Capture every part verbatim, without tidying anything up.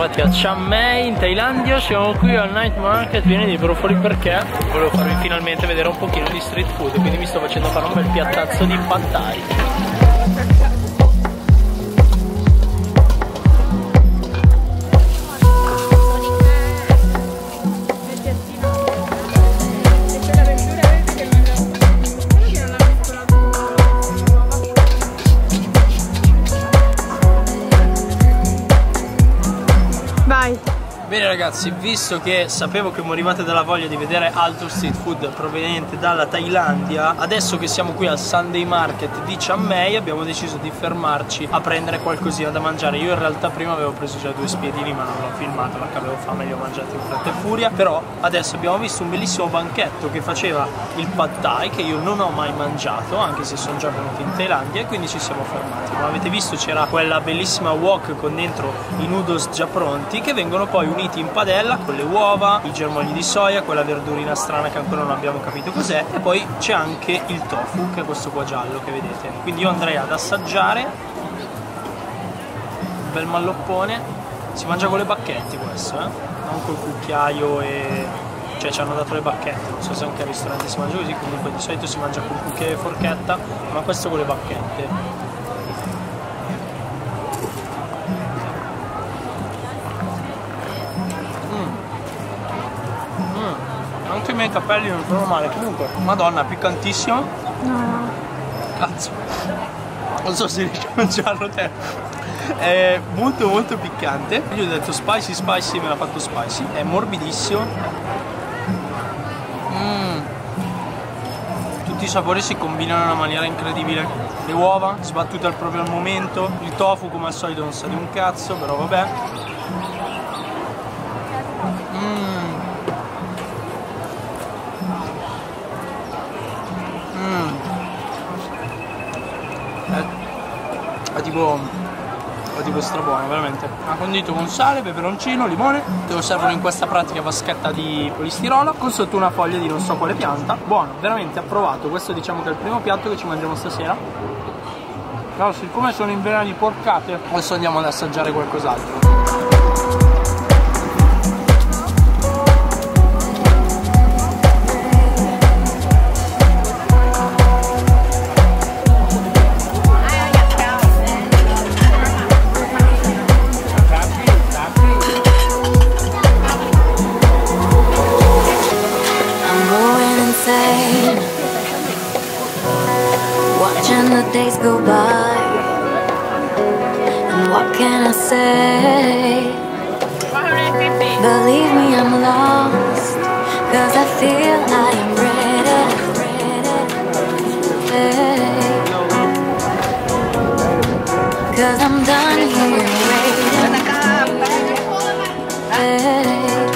ritrovati a Chiang Mai in Thailandia. Siamo qui al night market pieni di brufoli perché volevo farvi finalmente vedere un pochino di street food, quindi mi sto facendo fare un bel piattazzo di pad thai. Bene ragazzi, visto che sapevo che morivate dalla voglia di vedere altro street food proveniente dalla Thailandia, adesso che siamo qui al Sunday Market di Chiang Mai abbiamo deciso di fermarci a prendere qualcosina da mangiare. Io in realtà prima avevo preso già due spiedini ma non l'ho filmato perché avevo fame e li ho mangiati in fretta e furia. Però adesso abbiamo visto un bellissimo banchetto che faceva il pad thai, che io non ho mai mangiato anche se sono già venuto in Thailandia, e quindi ci siamo fermati. Come avete visto c'era quella bellissima wok con dentro i noodles già pronti che vengono poi uniti in padella con le uova, i germogli di soia, quella verdurina strana che ancora non abbiamo capito cos'è, e poi c'è anche il tofu, che è questo qua giallo che vedete. Quindi io andrei ad assaggiare un bel malloppone. Si mangia con le bacchette questo, eh? Non col cucchiaio e... cioè ci hanno dato le bacchette, non so se anche al ristorante si mangia così, comunque di solito si mangia con cucchiaio e forchetta, ma questo con le bacchette. Anche i miei capelli non sono male. Comunque, madonna, piccantissimo. No. Cazzo. Non so se riesci a mangiarlo te. È molto molto piccante. Io ho detto spicy spicy, me l'ha fatto spicy. È morbidissimo. Mm. Tutti i sapori si combinano in una maniera incredibile. Le uova sbattute al proprio al momento. Il tofu come al solito non sa di un cazzo, però vabbè. Mmm. È tipo, è tipo strabuono, veramente. Ha condito con sale, peperoncino, limone. Te lo servono in questa pratica vaschetta di polistirolo con sotto una foglia di non so quale pianta. Buono, veramente approvato. Questo diciamo che è il primo piatto che ci mangiamo stasera. Però siccome sono in vena di porcate, adesso andiamo ad assaggiare qualcos'altro. Days go by, and what can I say? Believe me, I'm lost, cause I feel I am ready, hey. Cause I'm done here waiting, hey.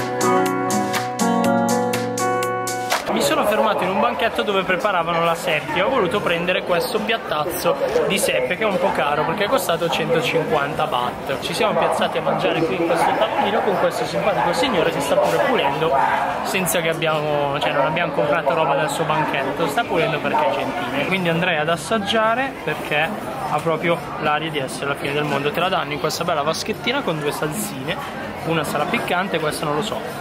Mi sono fermato in un banchetto dove preparavano la seppia. Ho voluto prendere questo piattazzo di seppia che è un po' caro perché è costato centocinquanta baht. Ci siamo piazzati a mangiare qui in questo tavolino con questo simpatico signore che sta pure pulendo senza che abbiamo, cioè non abbiamo comprato roba dal suo banchetto, sta pulendo perché è gentile. Quindi andrei ad assaggiare perché ha proprio l'aria di essere la fine del mondo. Te la danno in questa bella vaschettina con due salsine, una sarà piccante, questa non lo so.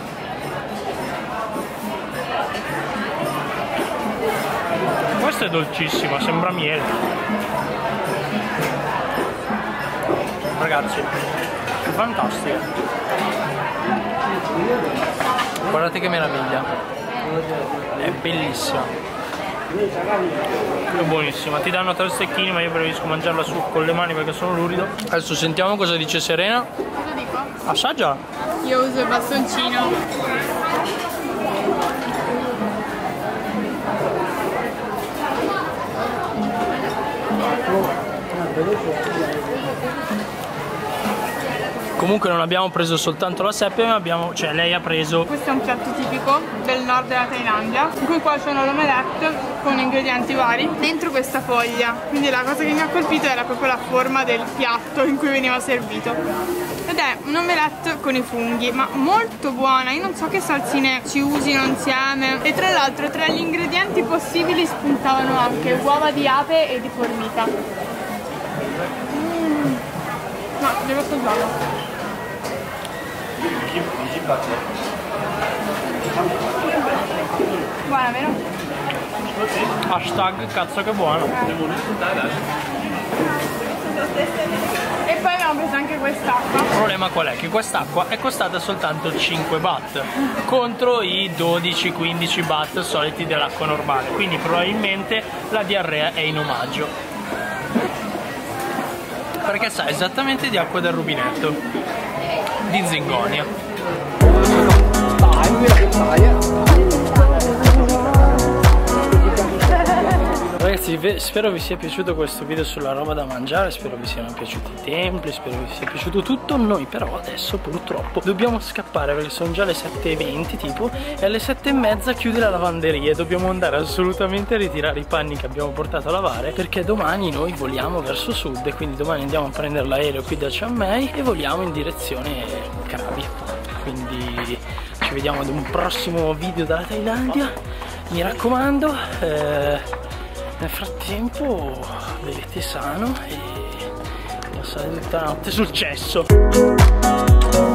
Questa è dolcissima, sembra miele. Ragazzi, è fantastica. Guardate che meraviglia. È bellissima. È buonissima. Ti danno tre stecchini ma io preferisco mangiarla su con le mani perché sono lurido. Adesso sentiamo cosa dice Serena. Cosa dico? Assaggia. Io uso il bastoncino. Comunque non abbiamo preso soltanto la seppia, ma abbiamo, cioè lei ha preso... Questo è un piatto tipico del nord della Thailandia, in cui qua c'è l'omelette con ingredienti vari dentro questa foglia. Quindi la cosa che mi ha colpito era proprio la forma del piatto in cui veniva servito. Ed è un omelette con i funghi, ma molto buona. Io non so che salsine ci usino insieme. E tra l'altro tra gli ingredienti possibili spuntavano anche uova di ape e di formica. Mm. No, devo assaggiarlo. Buona, vero? Hashtag cazzo che buono. E poi abbiamo preso anche quest'acqua. Il problema qual è? Che quest'acqua è costata soltanto cinque baht contro i dodici quindici baht soliti dell'acqua normale, quindi probabilmente la diarrea è in omaggio, perché sa esattamente di acqua del rubinetto di Zingonia. Ragazzi, spero vi sia piaciuto questo video sulla roba da mangiare, spero vi siano piaciuti i templi, spero vi sia piaciuto tutto. Noi però adesso purtroppo dobbiamo scappare perché sono già le sette e venti tipo, e alle sette e mezza chiude la lavanderia e dobbiamo andare assolutamente a ritirare i panni che abbiamo portato a lavare, perché domani noi voliamo verso sud e quindi domani andiamo a prendere l'aereo qui da Chiang Mai e voliamo in direzione Krabi. Quindi ci vediamo ad un prossimo video dalla Thailandia, mi raccomando. eh... Nel frattempo bevete sano e passate tutta la notte sul cesso.